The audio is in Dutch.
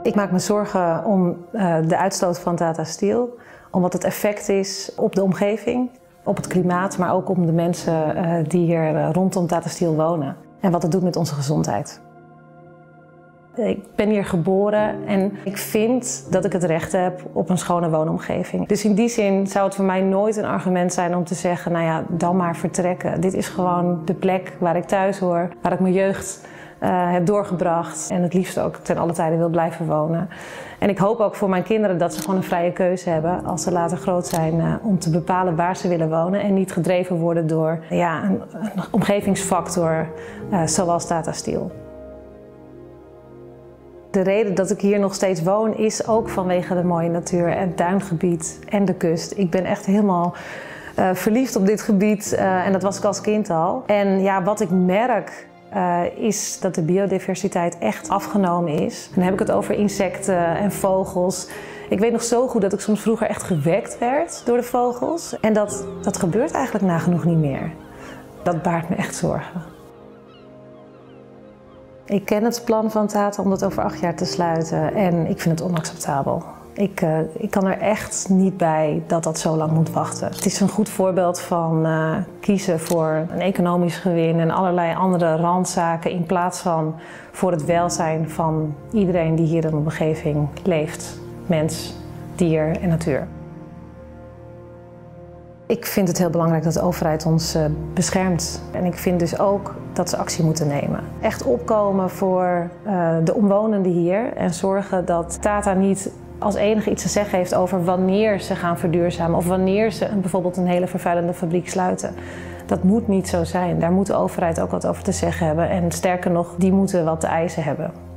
Ik maak me zorgen om de uitstoot van Tata Steel, om wat het effect is op de omgeving, op het klimaat, maar ook om de mensen die hier rondom Tata Steel wonen en wat het doet met onze gezondheid. Ik ben hier geboren en ik vind dat ik het recht heb op een schone woonomgeving. Dus in die zin zou het voor mij nooit een argument zijn om te zeggen, nou ja, dan maar vertrekken. Dit is gewoon de plek waar ik thuis hoor, waar ik mijn jeugd heb doorgebracht en het liefst ook ten alle tijde wil blijven wonen. En ik hoop ook voor mijn kinderen dat ze gewoon een vrije keuze hebben als ze later groot zijn om te bepalen waar ze willen wonen en niet gedreven worden door een omgevingsfactor zoals Tata Steel. De reden dat ik hier nog steeds woon is ook vanwege de mooie natuur en het duingebied en de kust. Ik ben echt helemaal verliefd op dit gebied en dat was ik als kind al. En ja, wat ik merk is dat de biodiversiteit echt afgenomen is. En dan heb ik het over insecten en vogels. Ik weet nog zo goed dat ik soms vroeger echt gewekt werd door de vogels. En dat gebeurt eigenlijk nagenoeg niet meer. Dat baart me echt zorgen. Ik ken het plan van Tata om dat over 8 jaar te sluiten en ik vind het onacceptabel. Ik kan er echt niet bij dat dat zo lang moet wachten. Het is een goed voorbeeld van kiezen voor een economisch gewin en allerlei andere randzaken in plaats van voor het welzijn van iedereen die hier in de omgeving leeft. Mens, dier en natuur. Ik vind het heel belangrijk dat de overheid ons beschermt. En ik vind dus ook dat ze actie moeten nemen. Echt opkomen voor de omwonenden hier en zorgen dat Tata niet als enige iets te zeggen heeft over wanneer ze gaan verduurzamen of wanneer ze bijvoorbeeld een hele vervuilende fabriek sluiten. Dat moet niet zo zijn. Daar moet de overheid ook wat over te zeggen hebben en sterker nog, die moeten wat te eisen hebben.